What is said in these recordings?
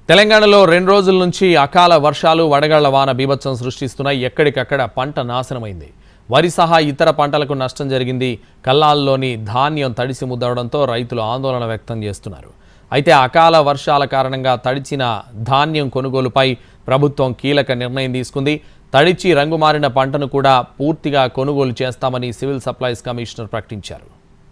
తెలంగాణలో 2 రోజుల నుంచి అకాల వర్షాలు వడగళ్ల వాన బీభత్సం సృష్టిస్తున్నాయి. ఎక్కడికక్కడ పంట నాశనమైంది. వరి సహా ఇతర పంటలకు నష్టం జరిగింది. కల్లాల్లోని ధాన్యం తడిసి ముద్దవడంతో రైతులు ఆందోళన వ్యక్తం చేస్తున్నారు. అయితే అకాల వర్షాల కారణంగా తడిచిన ధాన్యం కొనుగోలుపై ప్రభుత్వం కీలక నిర్ణయం తీసుకుంది. తడిచి రంగుమారిన పంటను కూడా పూర్తిగా కొనుగోలు చేస్తామని సివిల్ సప్లైస్ కమిషనర్ ప్రకటించారు.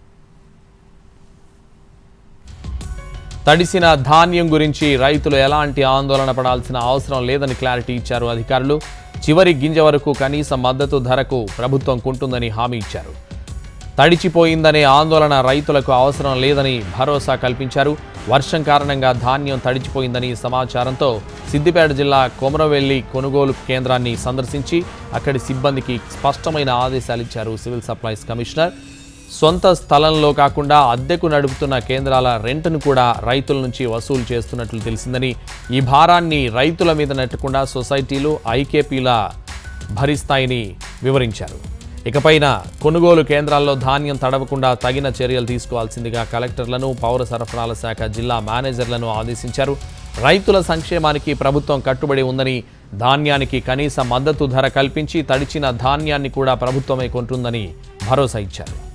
తడిసిన ధాన్యం గురించి రైతులు ఎలాంటి ఆందోళన పడాల్సిన అవసరం లేదని క్లారిటీ ఇచ్చారు అధికారులు. చివరి గింజ వరకు కనీస మద్దతు ధరకు ప్రభుత్వం కొంటుందని హామీ ఇచ్చారు. తడిచిపోయిందనే ఆందోళన రైతులకు అవసరం లేదని భరోసా కల్పించారు. వర్షం కారణంగా ధాన్యం తడిచిపోయిందని సమాచారంతో సిద్దిపేట జిల్లా కొమరవెల్లి కొనుగోలు కేంద్రాన్ని సందర్శించి అక్కడి సిబ్బందికి స్పష్టమైన ఆదేశాలు ఇచ్చారు సివిల్ సప్లైస్ కమిషనర్. సొంత స్థలంలో కాకుండా అద్దెకు నడుపుతున్న కేంద్రాల రెంట్ను కూడా రైతుల నుంచి వసూలు చేస్తున్నట్లు తెలిసిందని, ఈ భారాన్ని రైతుల మీద నెట్టకుండా సొసైటీలు ఐకేపీల భరిస్తాయని వివరించారు. ఇకపైన కొనుగోలు కేంద్రాల్లో ధాన్యం తడవకుండా తగిన చర్యలు తీసుకోవాల్సిందిగా కలెక్టర్లను, పౌర సరఫరాల శాఖ జిల్లా మేనేజర్లను ఆదేశించారు. రైతుల సంక్షేమానికి ప్రభుత్వం కట్టుబడి ఉందని, ధాన్యానికి కనీస మద్దతు ధర కల్పించి తడిచిన ధాన్యాన్ని కూడా ప్రభుత్వమే కొంటుందని భరోసా ఇచ్చారు.